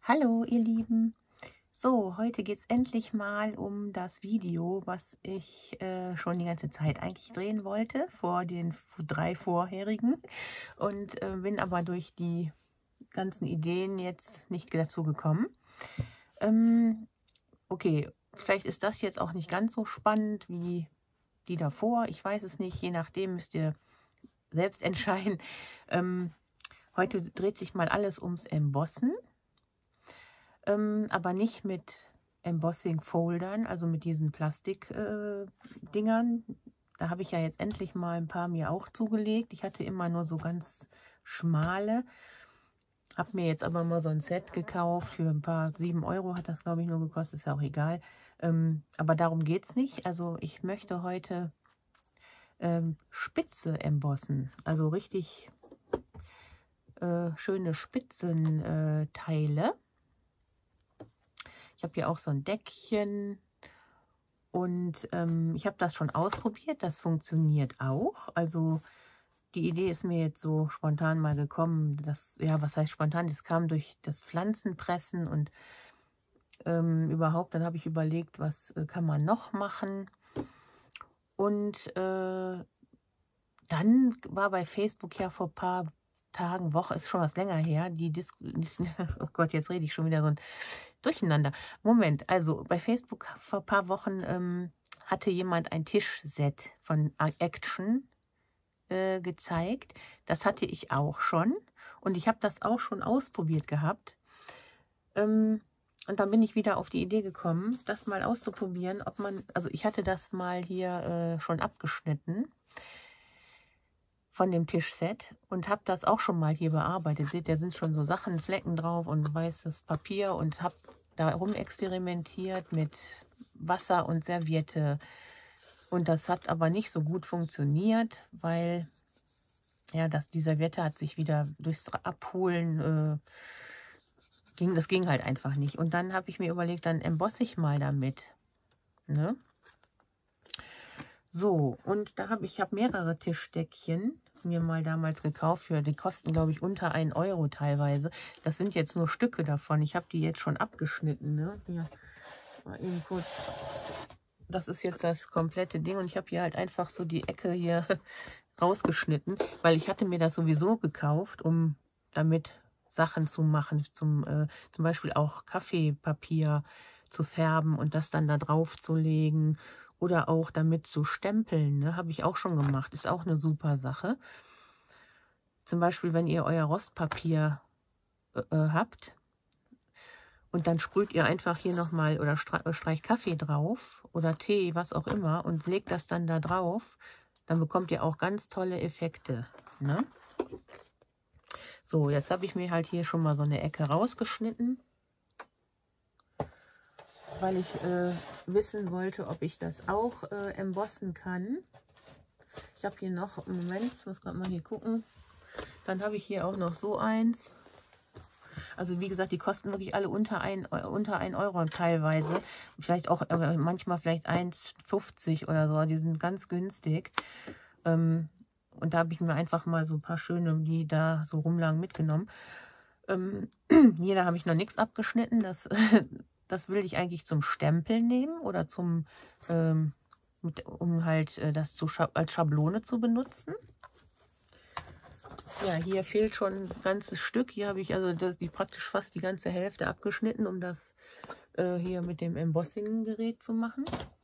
Hallo ihr Lieben. So, heute geht es endlich mal um das Video, was ich schon die ganze Zeit eigentlich drehen wollte, vor den 3 vorherigen. Und bin aber durch die ganzen Ideen jetzt nicht dazu gekommen. Okay, vielleicht ist das jetzt auch nicht ganz so spannend wie die davor. Ich weiß es nicht, je nachdem müsst ihr selbst entscheiden. Heute dreht sich mal alles ums Embossen. Aber nicht mit Embossing-Foldern, also mit diesen Plastik-Dingern. Da habe ich ja jetzt endlich mal ein paar mir auch zugelegt. Ich hatte immer nur so ganz schmale. Habe mir jetzt aber mal so ein Set gekauft für ein paar, 7 Euro hat das, glaube ich, nur gekostet, ist ja auch egal. Aber darum geht es nicht. Also ich möchte heute Spitze embossen, also richtig schöne Spitzenteile. Ich habe hier auch so ein Deckchen und ich habe das schon ausprobiert. Das funktioniert auch. Also die Idee ist mir jetzt so spontan mal gekommen. Ja, was heißt spontan? Das kam durch das Pflanzenpressen und überhaupt. Dann habe ich überlegt, was kann man noch machen. Und dann war bei Facebook ja vor ein paar Tagen, Woche, ist schon was länger her, oh Gott, jetzt rede ich schon wieder so ein Durcheinander. Moment, also bei Facebook vor ein paar Wochen hatte jemand ein Tischset von Action gezeigt. Das hatte ich auch schon und ich habe das auch schon ausprobiert gehabt. Und dann bin ich wieder auf die Idee gekommen, das mal auszuprobieren, ob man, also ich hatte das mal hier schon abgeschnitten von dem Tischset und habe das auch schon mal hier bearbeitet. Seht, da sind schon so Sachen, Flecken drauf und weißes Papier und habe da rumexperimentiert mit Wasser und Serviette. Und das hat aber nicht so gut funktioniert, weil ja, die Serviette hat sich wieder durchs Abholen, das ging halt einfach nicht. Und dann habe ich mir überlegt, dann embosse ich mal damit. Ne? So, und ich habe mehrere Tischdeckchen mir mal damals gekauft. Die kosten, glaube ich, unter 1 Euro teilweise. Das sind jetzt nur Stücke davon. Ich habe die jetzt schon abgeschnitten. Ne? Hier, mal eben kurz. Das ist jetzt das komplette Ding. Und ich habe hier halt einfach so die Ecke hier rausgeschnitten, weil ich hatte mir das sowieso gekauft, um damit Sachen zu machen. Zum Beispiel auch Kaffeepapier zu färben und das dann da drauf zu legen. Oder auch damit zu stempeln, ne? Habe ich auch schon gemacht. Ist auch eine super Sache. Zum Beispiel, wenn ihr euer Rostpapier habt und dann sprüht ihr einfach hier nochmal oder streicht Kaffee drauf oder Tee, was auch immer und legt das dann da drauf, dann bekommt ihr auch ganz tolle Effekte. Ne? So, jetzt habe ich mir halt hier schon mal so eine Ecke rausgeschnitten, weil ich wissen wollte, ob ich das auch embossen kann. Ich habe hier noch, Moment, ich muss gerade mal hier gucken. Dann habe ich hier auch noch so eins. Also wie gesagt, die kosten wirklich alle unter 1 Euro teilweise. Vielleicht auch, manchmal vielleicht 1,50 oder so. Die sind ganz günstig. Und da habe ich mir einfach mal so ein paar schöne, die da so rumlagen, mitgenommen. Hier, da habe ich noch nichts abgeschnitten. Das will ich eigentlich zum Stempeln nehmen oder um halt das als Schablone zu benutzen. Ja, hier fehlt schon ein ganzes Stück. Hier habe ich also praktisch fast die ganze Hälfte abgeschnitten, um das hier mit dem Embossing-Gerät zu machen.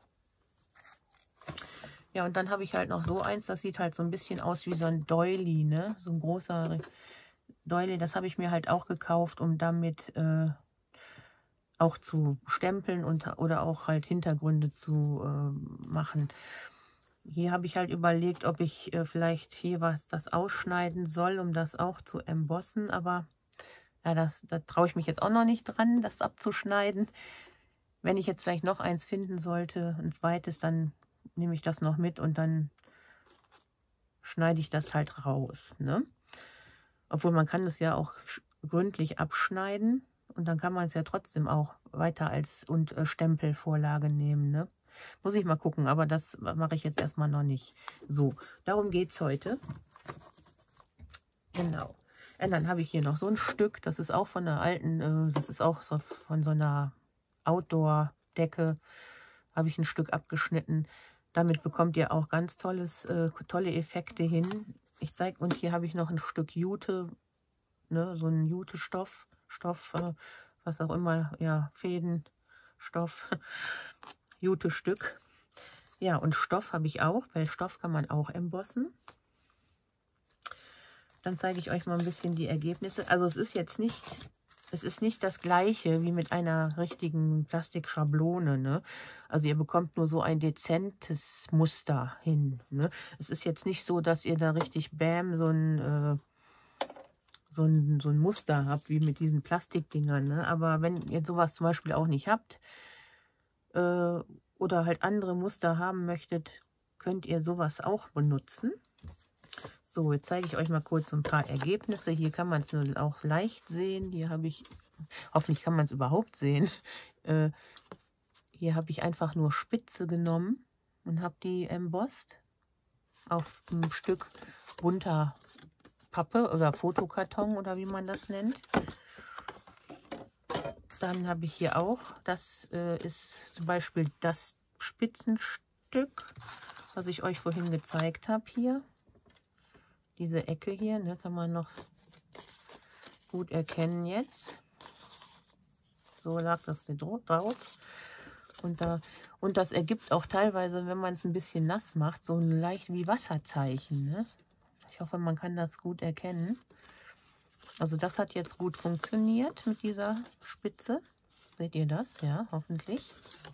Ja, und dann habe ich halt noch so eins, das sieht halt so ein bisschen aus wie so ein Doily, ne? So ein großer Doily, das habe ich mir halt auch gekauft, um damit auch zu stempeln oder auch halt Hintergründe zu machen. Hier habe ich halt überlegt, ob ich vielleicht hier das ausschneiden soll, um das auch zu embossen. Aber ja, da traue ich mich jetzt auch noch nicht dran, das abzuschneiden. Wenn ich jetzt vielleicht noch eins finden sollte, ein zweites, dann nehme ich das noch mit und dann schneide ich das halt raus. Ne? Obwohl man kann das ja auch gründlich abschneiden. Und dann kann man es ja trotzdem auch weiter als Stempelvorlage nehmen. Ne? Muss ich mal gucken, aber das mache ich jetzt erstmal noch nicht. So, darum geht es heute. Genau. Dann habe ich hier noch so ein Stück, das ist auch von der alten, das ist auch so von so einer Outdoor-Decke, habe ich ein Stück abgeschnitten. Damit bekommt ihr auch ganz tolle Effekte hin. Ich zeige, und hier habe ich noch ein Stück Jute, ne, so ein Jute-Stoff, was auch immer, ja, Fäden, Stoff, Jute-Stück. Ja, und Stoff habe ich auch, weil Stoff kann man auch embossen. Dann zeige ich euch mal ein bisschen die Ergebnisse. Also es ist jetzt nicht das gleiche wie mit einer richtigen Plastikschablone, ne? Also ihr bekommt nur so ein dezentes Muster hin, ne? Es ist jetzt nicht so, dass ihr da richtig bam so ein Muster habt, wie mit diesen Plastikdingern, ne? Aber wenn ihr sowas zum Beispiel auch nicht habt oder halt andere Muster haben möchtet, könnt ihr sowas auch benutzen. So, jetzt zeige ich euch mal kurz so ein paar Ergebnisse. Hier kann man es nur auch leicht sehen. Hier habe ich, hoffentlich kann man es überhaupt sehen. Hier habe ich einfach nur Spitze genommen und habe die embossed auf ein Stück bunter Pappe oder Fotokarton oder wie man das nennt. Dann habe ich hier auch, das ist zum Beispiel das Spitzenstück, was ich euch vorhin gezeigt habe hier. Diese Ecke hier, ne, kann man noch gut erkennen jetzt. So lag das hier drauf. Und das ergibt auch teilweise, wenn man es ein bisschen nass macht, so ein leicht wie Wasserzeichen, ne? Ich hoffe, man kann das gut erkennen. Also das hat jetzt gut funktioniert mit dieser Spitze. Seht ihr das? Ja, hoffentlich.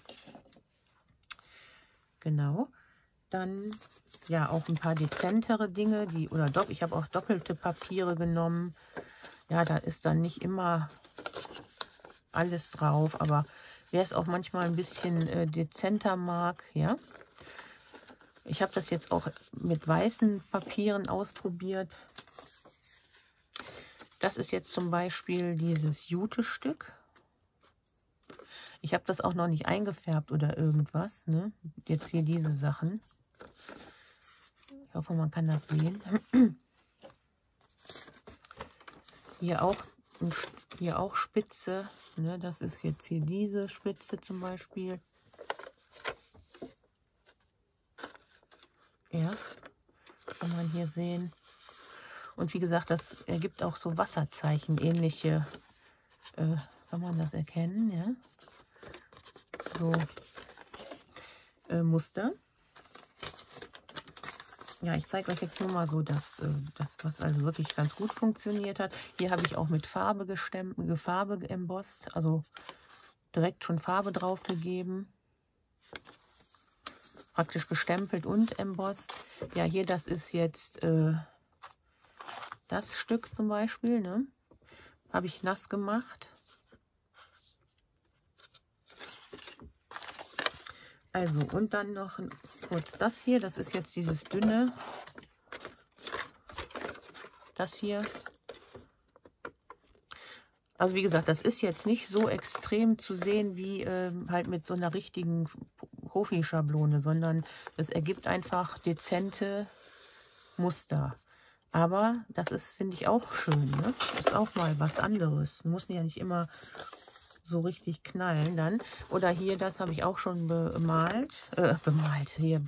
Genau. Dann ja auch ein paar dezentere Dinge, ich habe auch doppelte Papiere genommen. Ja, da ist dann nicht immer alles drauf, aber wer es auch manchmal ein bisschen dezenter mag, ja. Ich habe das jetzt auch mit weißen Papieren ausprobiert. Das ist jetzt zum Beispiel dieses Jute-Stück. Ich habe das auch noch nicht eingefärbt oder irgendwas, ne? Jetzt hier diese Sachen. Ich hoffe, man kann das sehen. Hier auch Spitze, ne? Das ist jetzt hier diese Spitze zum Beispiel. Ja, kann man hier sehen. Und wie gesagt, das ergibt auch so Wasserzeichen, ähnliche, kann man das erkennen, ja? So Muster. Ja, ich zeige euch jetzt nur mal so das, was also wirklich ganz gut funktioniert hat. Hier habe ich auch mit Farbe geembossed, also direkt schon Farbe drauf gegeben. Praktisch gestempelt und embossed. Ja, hier, das ist jetzt das Stück zum Beispiel, ne? Habe ich nass gemacht. Also, und dann noch kurz das hier. Das ist jetzt dieses dünne. Das hier. Also wie gesagt, das ist jetzt nicht so extrem zu sehen wie halt mit so einer richtigen Profi-Schablone, sondern es ergibt einfach dezente Muster. Aber das ist, finde ich, auch schön, ne? Ist auch mal was anderes. Muss ja nicht immer so richtig knallen dann. Oder hier, das habe ich auch schon bemalt. Hier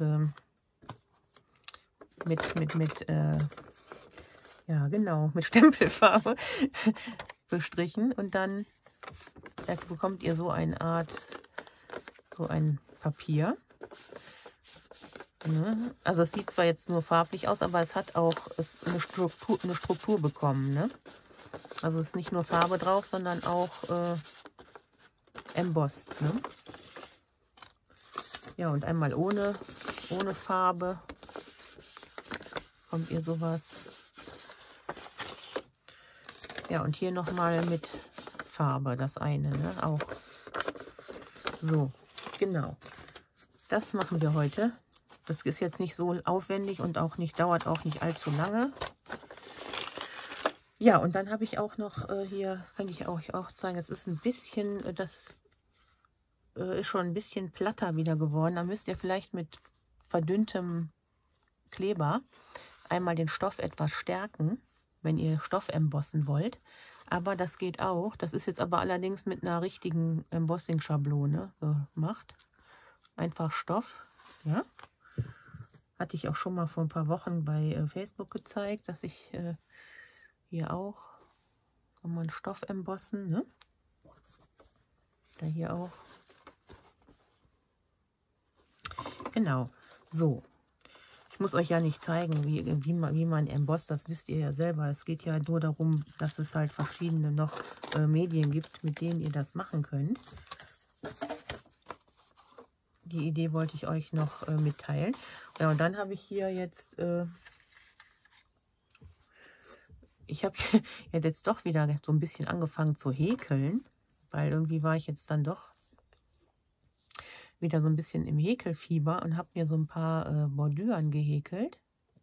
ja genau, mit Stempelfarbe bestrichen. Und dann bekommt ihr so eine Art, so ein Papier. Ne? Also es sieht zwar jetzt nur farblich aus, aber es hat auch eine Struktur bekommen. Ne? Also es ist nicht nur Farbe drauf, sondern auch embossed. Ne? Ja, und einmal ohne Farbe kommt ihr sowas. Ja, und hier nochmal mit Farbe, das eine, ne? Auch. So, genau. Das machen wir heute. Das ist jetzt nicht so aufwendig und dauert auch nicht allzu lange. Ja, und dann habe ich auch noch hier, kann ich euch auch zeigen, es ist ein bisschen, das ist schon ein bisschen platter wieder geworden. Da müsst ihr vielleicht mit verdünntem Kleber einmal den Stoff etwas stärken. wenn ihr Stoff embossen wollt. Aber das geht auch. Das ist jetzt aber allerdings mit einer richtigen Embossing-Schablone gemacht. Einfach Stoff, ja. Hatte ich auch schon mal vor ein paar Wochen bei Facebook gezeigt, dass ich hier auch, kann man Stoff embossen, ne? Da hier auch. Genau, so. Ich muss euch ja nicht zeigen, wie man embosst, das wisst ihr ja selber. Es geht ja nur darum, dass es halt verschiedene noch Medien gibt, mit denen ihr das machen könnt. Die Idee wollte ich euch noch mitteilen. Ja, und dann habe ich hier jetzt, ich habe jetzt doch wieder so ein bisschen angefangen zu häkeln, weil irgendwie war ich jetzt dann doch wieder so ein bisschen im Häkelfieber und habe mir so ein paar Bordüren gehäkelt.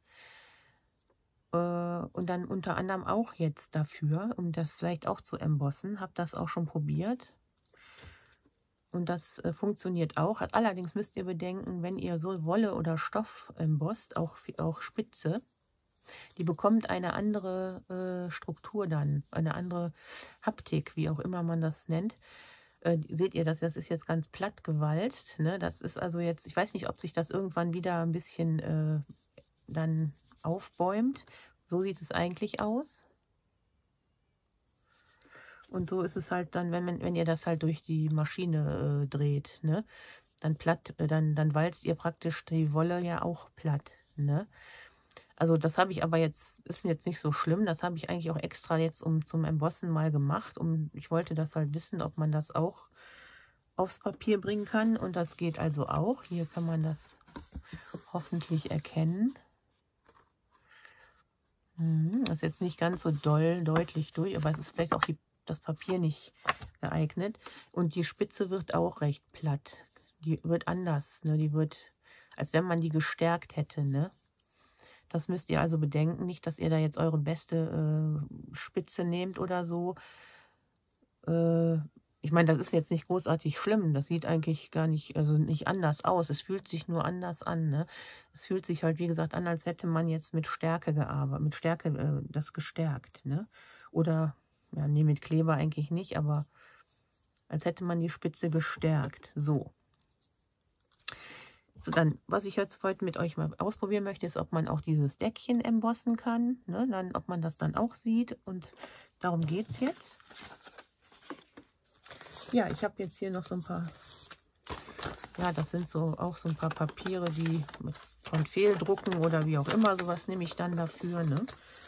Und dann unter anderem auch jetzt dafür, um das vielleicht auch zu embossen, habe das auch schon probiert. Und das funktioniert auch. Allerdings müsst ihr bedenken, wenn ihr so Wolle oder Stoff embosst, auch Spitze, die bekommt eine andere Struktur dann, eine andere Haptik, wie auch immer man das nennt. Seht ihr, das ist jetzt ganz platt gewalzt. Ne? Das ist also jetzt, ich weiß nicht, ob sich das irgendwann wieder ein bisschen dann aufbäumt. So sieht es eigentlich aus. Und so ist es halt dann, wenn ihr das halt durch die Maschine dreht, ne? Dann dann walzt ihr praktisch die Wolle ja auch platt. Ne? Also das habe ich aber jetzt, ist jetzt nicht so schlimm. Das habe ich eigentlich auch extra jetzt zum Embossen mal gemacht. Ich wollte das halt wissen, ob man das auch aufs Papier bringen kann. Und das geht also auch. Hier kann man das hoffentlich erkennen. Das ist jetzt nicht ganz so deutlich durch, aber es ist vielleicht auch das Papier nicht geeignet. Und die Spitze wird auch recht platt. Die wird anders, ne? Die wird, als wenn man die gestärkt hätte, ne? Das müsst ihr also bedenken. Nicht, dass ihr da jetzt eure beste Spitze nehmt oder so. Ich meine, das ist jetzt nicht großartig schlimm. Das sieht eigentlich gar nicht, also nicht anders aus. Es fühlt sich nur anders an. Ne? Es fühlt sich halt, wie gesagt, an, als hätte man jetzt mit Stärke gearbeitet, mit Stärke das gestärkt. Ne? Oder, ja, nee, mit Kleber eigentlich nicht, aber als hätte man die Spitze gestärkt. So. So, dann, was ich jetzt heute mit euch mal ausprobieren möchte, ist, ob man auch dieses Deckchen embossen kann. Ne? Dann, ob man das dann auch sieht. Und darum geht es jetzt. Ja, ich habe jetzt hier noch so ein paar, ja, das sind so auch so ein paar Papiere, die von Fehldrucken oder wie auch immer, sowas nehme ich dann dafür. Ne?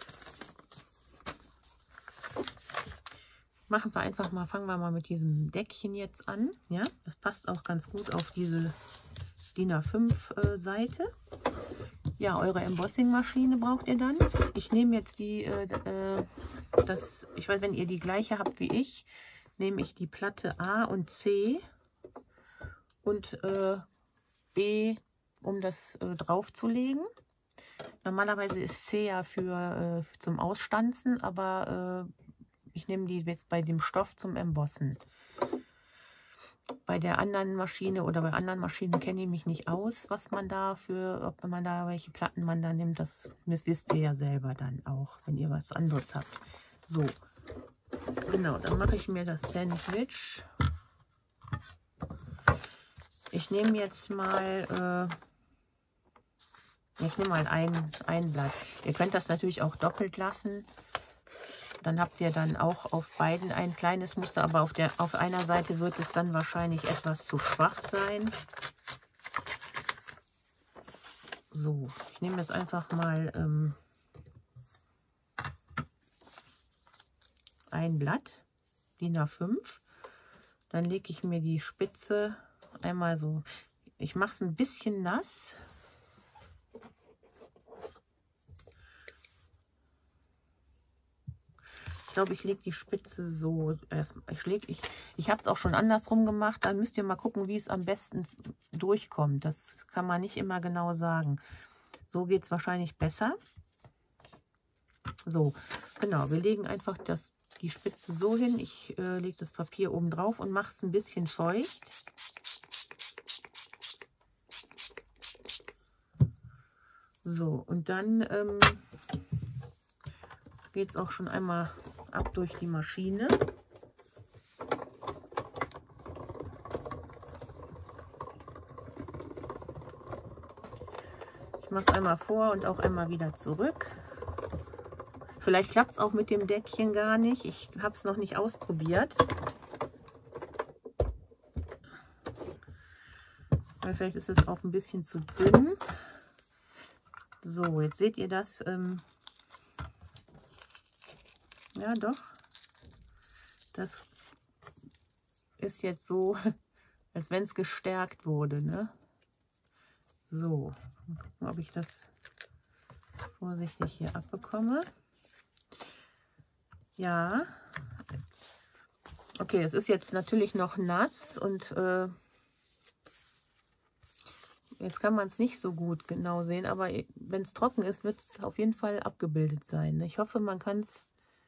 Fangen wir mal mit diesem Deckchen jetzt an. Ja, das passt auch ganz gut auf diese DIN A5 Seite. Ja, eure Embossing-Maschine braucht ihr dann. Ich nehme jetzt ich weiß, wenn ihr die gleiche habt wie ich, nehme ich die Platte A und C und B, um das draufzulegen. Normalerweise ist C ja zum Ausstanzen, aber ich nehme die jetzt bei dem Stoff zum Embossen. Bei der anderen Maschine oder bei anderen Maschinen kenne ich mich nicht aus, ob man da welche Platten man da nimmt. Das wisst ihr ja selber dann auch, wenn ihr was anderes habt. So, genau, dann mache ich mir das Sandwich. Ich nehme jetzt mal, ich nehme mal ein Blatt. Ihr könnt das natürlich auch doppelt lassen. Dann habt ihr dann auch auf beiden ein kleines Muster, aber auf einer Seite wird es dann wahrscheinlich etwas zu schwach sein. So, ich nehme jetzt einfach mal ein Blatt, DIN A5. Dann lege ich mir die Spitze einmal so, ich mache es ein bisschen nass. Ich glaube, ich lege die Spitze so erstmal. Ich habe es auch schon andersrum gemacht. Dann müsst ihr mal gucken, wie es am besten durchkommt. Das kann man nicht immer genau sagen. So geht es wahrscheinlich besser. So, genau. Wir legen einfach die Spitze so hin. Ich lege das Papier oben drauf und mache es ein bisschen feucht. So, und dann geht es auch schon einmal ab durch die Maschine. Ich mache es einmal vor und auch einmal wieder zurück. Vielleicht klappt es auch mit dem Deckchen gar nicht. Ich habe es noch nicht ausprobiert. Weil vielleicht ist es auch ein bisschen zu dünn. So, jetzt seht ihr das. Ja, doch. Das ist jetzt so, als wenn es gestärkt wurde, ne? So, mal gucken, ob ich das vorsichtig hier abbekomme. Ja. Okay, es ist jetzt natürlich noch nass und jetzt kann man es nicht so gut genau sehen, aber wenn es trocken ist, wird es auf jeden Fall abgebildet sein. Ich hoffe, man kann es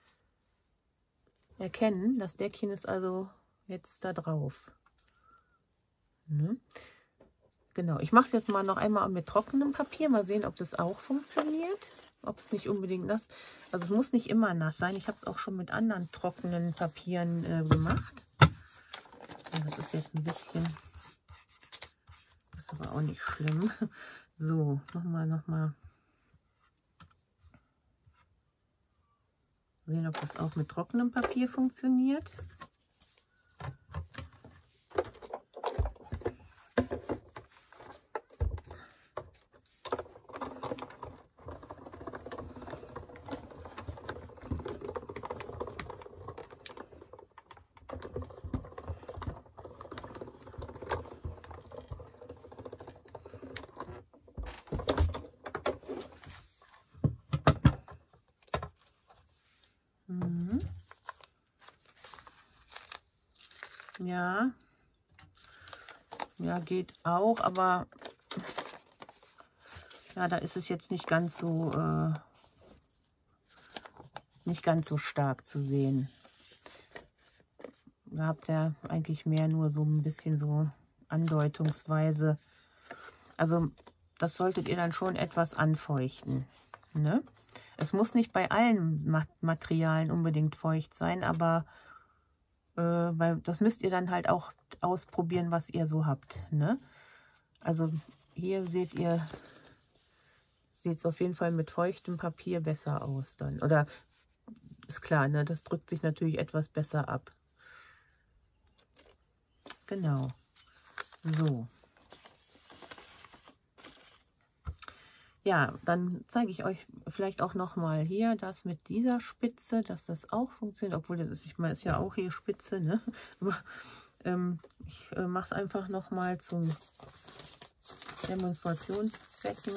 erkennen. Das Deckchen ist also jetzt da drauf. Ne? Genau, ich mache es jetzt mal noch einmal mit trockenem Papier. Mal sehen, ob das auch funktioniert. Ob es nicht unbedingt nass... Also es muss nicht immer nass sein. Ich habe es auch schon mit anderen trockenen Papieren gemacht. Ja, das ist jetzt ein bisschen... Das ist aber auch nicht schlimm. So, nochmal. Sehen, ob das auch mit trockenem Papier funktioniert. Ja. Ja, geht auch, aber ja, da ist es jetzt nicht ganz so stark zu sehen. Da habt ihr eigentlich mehr nur so ein bisschen so andeutungsweise. Also das solltet ihr dann schon etwas anfeuchten, ne? Es muss nicht bei allen Materialien unbedingt feucht sein, aber weil das müsst ihr dann halt auch ausprobieren, was ihr so habt, ne? Also hier seht ihr, sieht es auf jeden Fall mit feuchtem Papier besser aus dann. Oder ist klar, ne? Das drückt sich natürlich etwas besser ab. Genau. So. Ja, dann zeige ich euch vielleicht auch noch mal hier das mit dieser Spitze, dass das auch funktioniert, obwohl das ist, ich meine, ist ja auch hier Spitze, ne? Aber ich mache es einfach noch mal zum Demonstrationszwecken.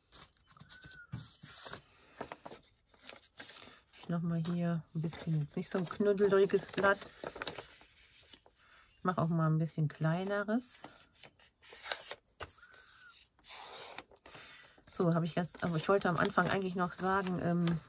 Ich noch mal hier ein bisschen, jetzt nicht so ein knuddeliges Blatt. Ich mache auch mal ein bisschen kleineres. So, habe ich jetzt, aber ich wollte am Anfang eigentlich noch sagen,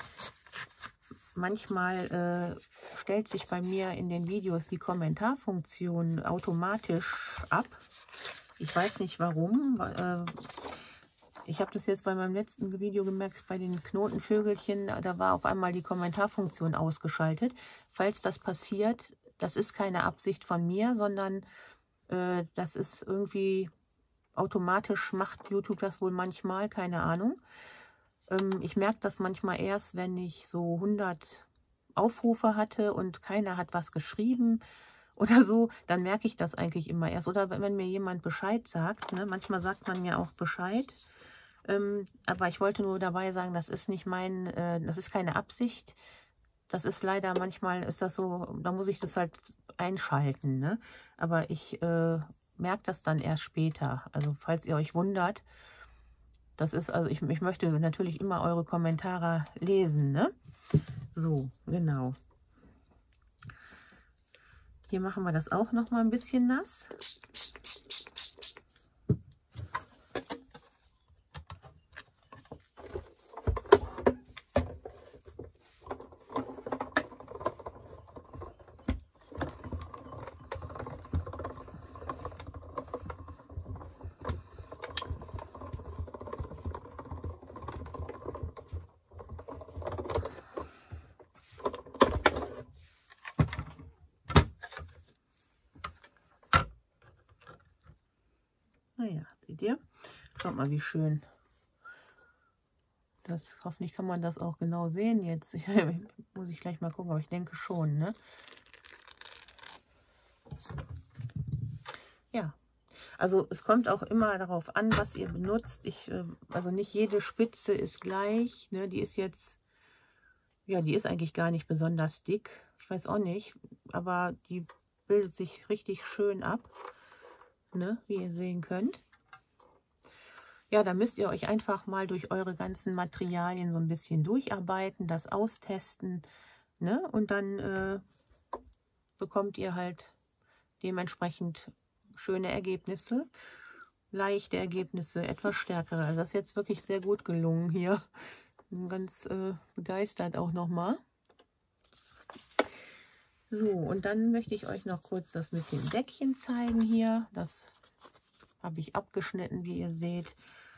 manchmal stellt sich bei mir in den Videos die Kommentarfunktion automatisch ab. Ich weiß nicht warum. Ich habe das jetzt bei meinem letzten Video gemerkt, bei den Knotenvögelchen, da war auf einmal die Kommentarfunktion ausgeschaltet. Falls das passiert, das ist keine Absicht von mir, sondern das ist irgendwie... Automatisch macht YouTube das wohl manchmal, keine Ahnung. Ich merke das manchmal erst, wenn ich so 100 Aufrufe hatte und keiner hat was geschrieben oder so, dann merke ich das eigentlich immer erst. Oder wenn mir jemand Bescheid sagt, ne? Manchmal sagt man mir auch Bescheid. Aber ich wollte nur dabei sagen, das ist nicht das ist keine Absicht. Das ist leider, manchmal ist das so, da muss ich das halt einschalten, ne? Aber ich merkt das dann erst später. Also falls ihr euch wundert, das ist, also ich möchte natürlich immer eure Kommentare lesen, ne? So, genau. Hier machen wir das auch noch mal ein bisschen nass. Naja, seht ihr? Schaut mal, wie schön. Das, hoffentlich kann man das auch genau sehen jetzt. Muss ich gleich mal gucken, aber ich denke schon, ne? Ja, also es kommt auch immer darauf an, was ihr benutzt. Also nicht jede Spitze ist gleich, ne? Die ist jetzt, ja, die ist eigentlich gar nicht besonders dick. Ich weiß auch nicht, aber die bildet sich richtig schön ab, ne? Wie ihr sehen könnt. Ja, da müsst ihr euch einfach mal durch eure ganzen Materialien so ein bisschen durcharbeiten, das austesten, ne? Und dann bekommt ihr halt dementsprechend schöne Ergebnisse, leichte Ergebnisse, etwas stärkere. Also das ist jetzt wirklich sehr gut gelungen hier. Bin ganz begeistert auch nochmal. So, und dann möchte ich euch noch kurz das mit dem Deckchen zeigen hier. Das habe ich abgeschnitten, wie ihr seht.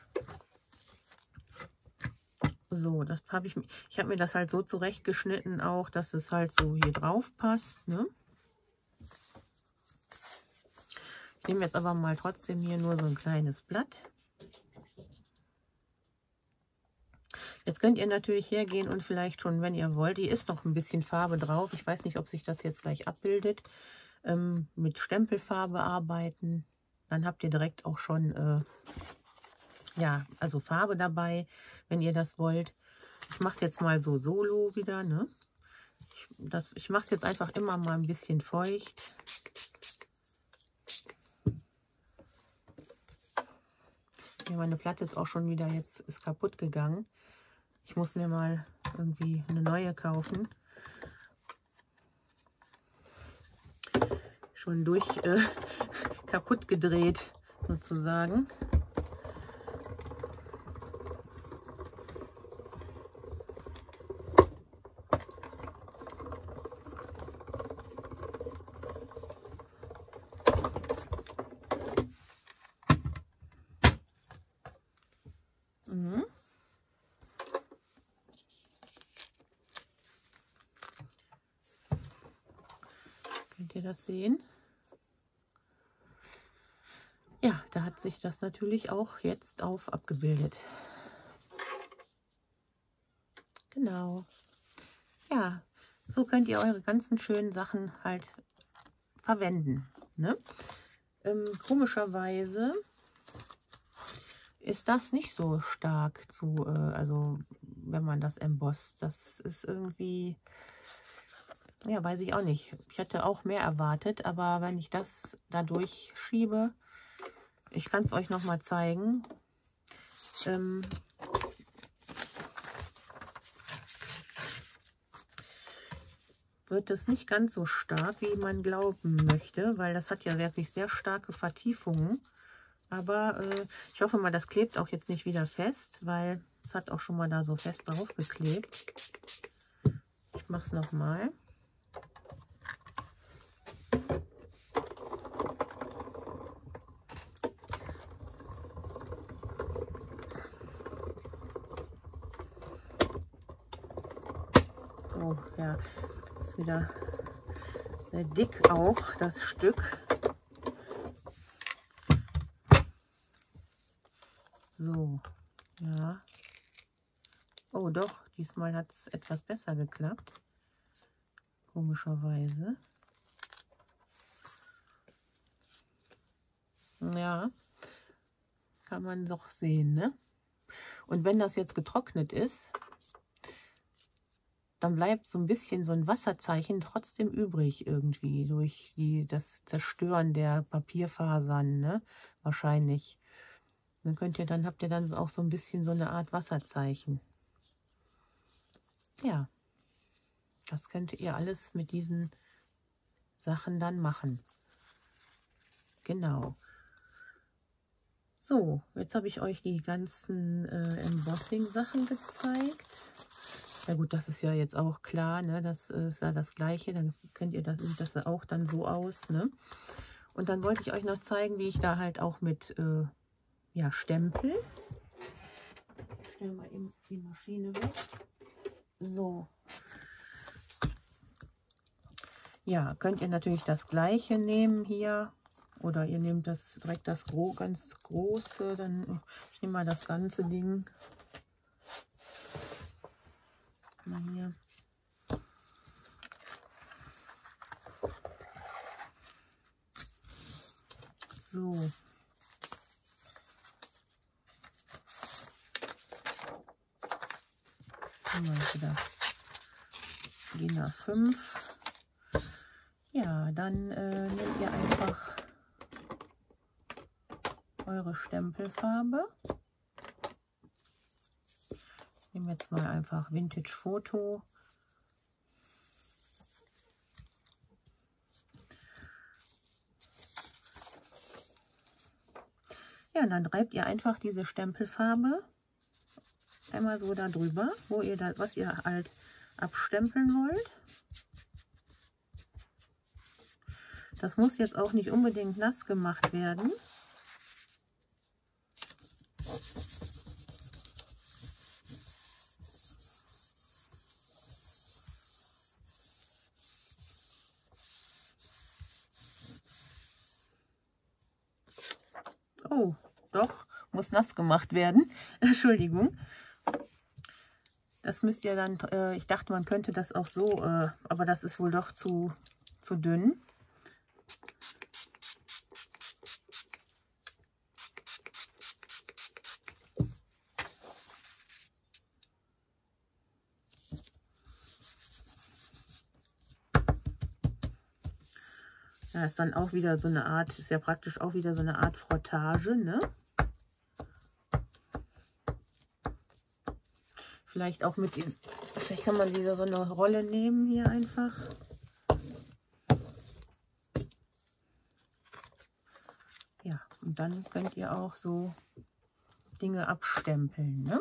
So, das habe ich habe mir das halt so zurechtgeschnitten auch, dass es halt so hier drauf passt, ne? Ich nehme jetzt aber mal trotzdem hier nur so ein kleines Blatt. Jetzt könnt ihr natürlich hergehen und vielleicht schon, wenn ihr wollt, hier ist noch ein bisschen Farbe drauf. Ich weiß nicht, ob sich das jetzt gleich abbildet. Mit Stempelfarbe arbeiten. Dann habt ihr direkt auch schon, ja, also Farbe dabei, wenn ihr das wollt. Ich mache es jetzt mal so solo wieder, ne? Ich mache es jetzt einfach immer mal ein bisschen feucht. Ja, meine Platte ist auch schon wieder ist kaputt gegangen. Ich muss mir mal irgendwie eine neue kaufen. Schon kaputt gedreht sozusagen. Könnt ihr das sehen? Ja, da hat sich das natürlich auch jetzt abgebildet. Genau. Ja, so könnt ihr eure ganzen schönen Sachen halt verwenden, ne? Komischerweise ist das nicht so stark also wenn man das embosst. Das ist irgendwie, ja, weiß ich auch nicht. Ich hätte auch mehr erwartet, aber wenn ich das da durchschiebe, ich kann es euch noch mal zeigen. Wird es nicht ganz so stark, wie man glauben möchte, weil das hat ja wirklich sehr starke Vertiefungen. Aber ich hoffe mal, das klebt auch jetzt nicht wieder fest, weil es hat auch schon mal da so fest drauf geklebt. Ich mache es nochmal. Oh ja, das ist wieder sehr dick auch, das Stück. So, ja. Oh doch, diesmal hat es etwas besser geklappt. Komischerweise. Ja, kann man doch sehen, ne? Und wenn das jetzt getrocknet ist, dann bleibt so ein bisschen so ein Wasserzeichen trotzdem übrig irgendwie durch das Zerstören der Papierfasern, ne? Wahrscheinlich. Dann habt ihr dann auch so ein bisschen so eine Art Wasserzeichen. Ja, das könnt ihr alles mit diesen Sachen dann machen. Genau. So, jetzt habe ich euch die ganzen Embossing-Sachen gezeigt. Ja gut, das ist ja jetzt auch klar, ne? Das ist ja das Gleiche. Dann sieht das auch dann so aus, ne? Und dann wollte ich euch noch zeigen, wie ich da halt auch mit ja, Stempel. Ich stelle mal eben die Maschine weg. So. Ja, könnt ihr natürlich das Gleiche nehmen hier. Oder ihr nehmt das direkt das ganz große, dann ich nehme mal das ganze Ding. Mal hier. So. Mal wieder DIN A5. Ja, dann nehmt ihr einfach eure Stempelfarbe. Ich nehme jetzt mal einfach Vintage Foto. Ja, und dann reibt ihr einfach diese Stempelfarbe einmal so da drüber, wo ihr da, was ihr halt abstempeln wollt. Das muss jetzt auch nicht unbedingt nass gemacht werden. Oh, doch, muss nass gemacht werden. Entschuldigung. Das müsst ihr dann, ich dachte, man könnte das auch so, aber das ist wohl doch zu dünn. Ja, ist dann auch wieder so eine Art, ist ja praktisch auch wieder so eine Art Frottage, ne? Vielleicht auch mit diesem, vielleicht kann man so eine Rolle nehmen hier einfach. Ja, und dann könnt ihr auch so Dinge abstempeln, ne?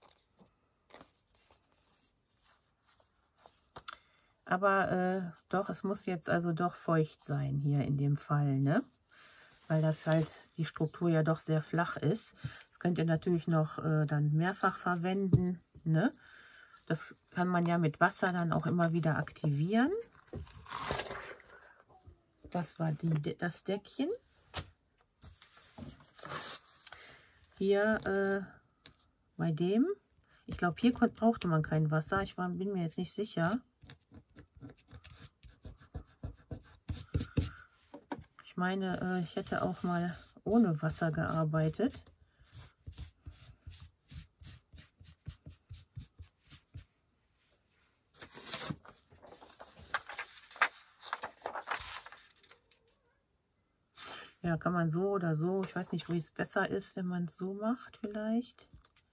Aber doch, es muss jetzt also doch feucht sein hier in dem Fall, ne? Weil das halt die Struktur ja doch sehr flach ist. Das könnt ihr natürlich noch dann mehrfach verwenden, ne? Das kann man ja mit Wasser dann auch immer wieder aktivieren. Das war das Deckchen. Hier bei dem, ich glaube, hier brauchte man kein Wasser. Ich bin mir jetzt nicht sicher. Ich meine, ich hätte auch mal ohne Wasser gearbeitet. Ja, kann man so oder so. Ich weiß nicht, wo es besser ist, wenn man es so macht vielleicht.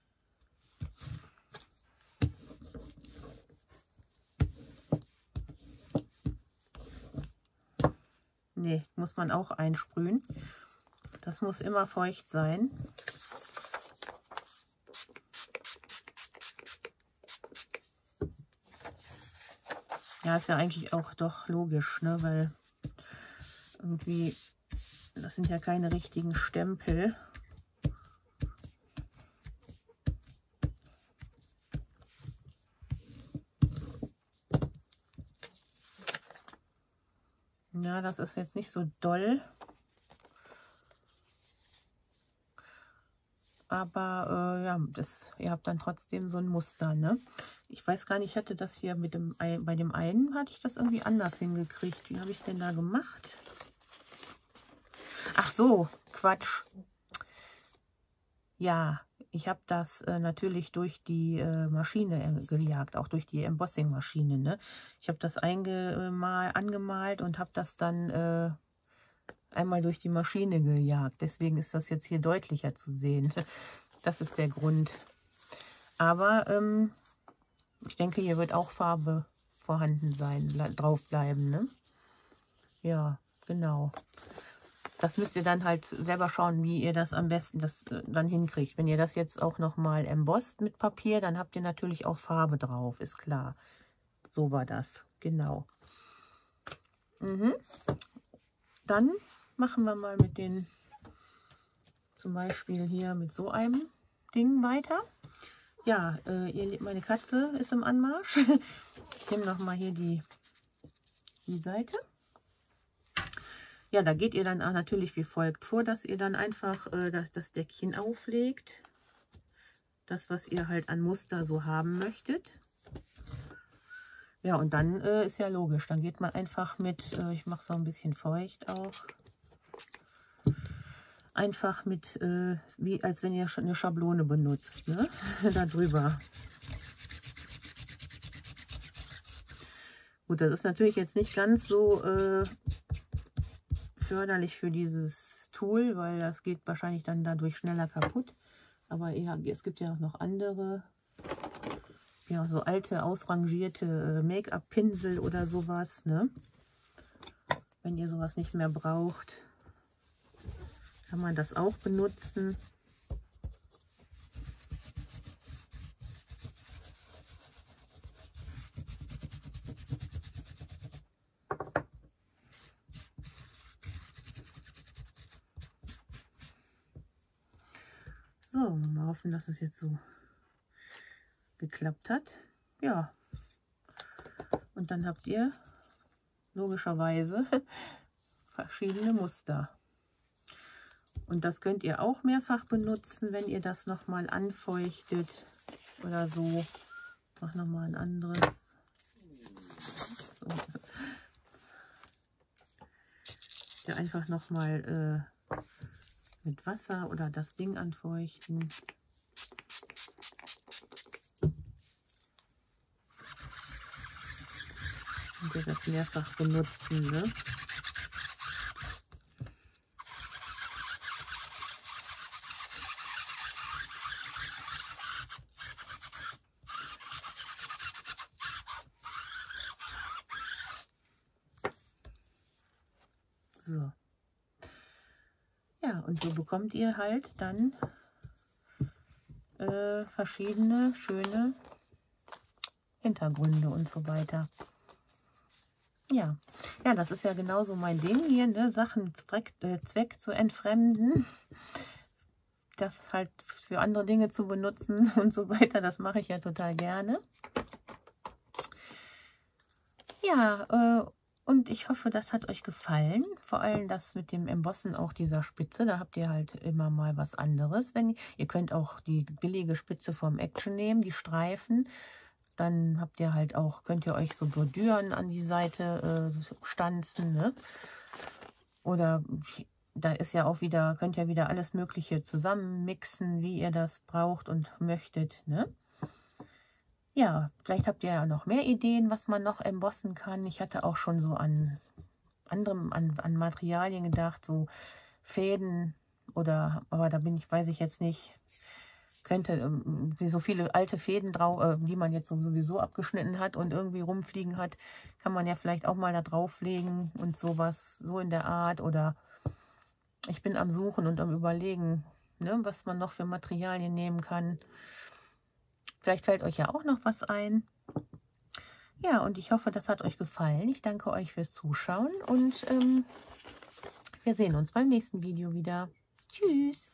Nee, muss man auch einsprühen. Das muss immer feucht sein. Ja, ist ja eigentlich auch doch logisch, ne? Weil irgendwie, das sind ja keine richtigen Stempel. Ja, das ist jetzt nicht so doll. Aber ja, ihr habt dann trotzdem so ein Muster, ne? Ich weiß gar nicht, ich hatte das hier mit bei dem einen hatte ich das irgendwie anders hingekriegt. Wie habe ich es denn da gemacht? Ach so, Quatsch. Ja, ich habe das natürlich durch die Maschine gejagt, auch durch die Embossing-Maschine, ne? Ich habe das angemalt und habe das dann einmal durch die Maschine gejagt. Deswegen ist das jetzt hier deutlicher zu sehen. Das ist der Grund. Aber ich denke, hier wird auch Farbe vorhanden sein, drauf bleiben, ne? Ja, genau. Das müsst ihr dann halt selber schauen, wie ihr das am besten dann hinkriegt. Wenn ihr das jetzt auch nochmal embosst mit Papier, dann habt ihr natürlich auch Farbe drauf, ist klar. So war das, genau. Dann machen wir mal mit den, zum Beispiel hier mit so einem Ding weiter. Ja, meine Katze ist im Anmarsch. Ich nehme nochmal hier die Seite. Ja, da geht ihr dann auch natürlich wie folgt vor, dass ihr dann einfach das Deckchen auflegt. Das, was ihr halt an Muster so haben möchtet. Ja, und dann ist ja logisch. Dann geht man einfach mit, ich mache es so ein bisschen feucht auch. Einfach mit, wie als wenn ihr eine Schablone benutzt, ne? Da drüber. Gut, das ist natürlich jetzt nicht ganz so förderlich für dieses Tool, weil das geht wahrscheinlich dann dadurch schneller kaputt. Aber ja, es gibt ja auch noch andere, ja, so alte, ausrangierte Make-up-Pinsel oder sowas, ne? Wenn ihr sowas nicht mehr braucht, kann man das auch benutzen. So, mal hoffen, dass es jetzt so geklappt hat. Ja, und dann habt ihr logischerweise verschiedene Muster. Und das könnt ihr auch mehrfach benutzen, wenn ihr das nochmal anfeuchtet oder so. Ich mache nochmal ein anderes. So. Ja, einfach nochmal mit Wasser oder das Ding anfeuchten. Und ihr das mehrfach benutzen, ne? So. Ja, und so bekommt ihr halt dann verschiedene schöne Hintergründe und so weiter. Ja, ja, das ist ja genauso mein Ding hier, ne? Sachen Zweck zu entfremden, das halt für andere Dinge zu benutzen und so weiter, das mache ich ja total gerne. Ja, und ich hoffe, das hat euch gefallen. Vor allem das mit dem Embossen auch dieser Spitze. Da habt ihr halt immer mal was anderes. Ihr könnt auch die billige Spitze vom Action nehmen, die Streifen. Dann habt ihr halt auch, könnt ihr euch so Bordüren an die Seite stanzen, ne? Oder da ist ja auch wieder, könnt ihr wieder alles Mögliche zusammenmixen, wie ihr das braucht und möchtet, ne? Ja, vielleicht habt ihr ja noch mehr Ideen, was man noch embossen kann. Ich hatte auch schon so an Materialien gedacht, so Fäden oder, aber da weiß ich jetzt nicht, könnte wie so viele alte Fäden drauf, die man jetzt sowieso abgeschnitten hat und irgendwie rumfliegen hat, kann man ja vielleicht auch mal da drauflegen und sowas, so in der Art. Oder ich bin am Suchen und am Überlegen, ne, was man noch für Materialien nehmen kann. Vielleicht fällt euch ja auch noch was ein. Ja, und ich hoffe, das hat euch gefallen. Ich danke euch fürs Zuschauen und wir sehen uns beim nächsten Video wieder. Tschüss!